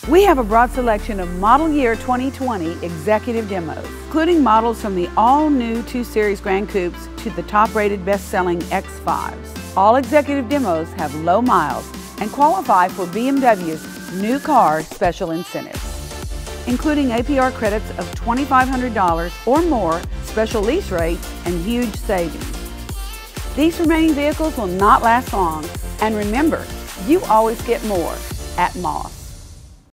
We have a broad selection of model year 2020 executive demos, including models from the all-new 2 Series Gran Coupes to the top-rated best-selling X5s. All executive demos have low miles and qualify for BMW's new car special incentives, including APR credits of $2,500 or more, special lease rates, and huge savings. These remaining vehicles will not last long, and remember, you always get more at Moss.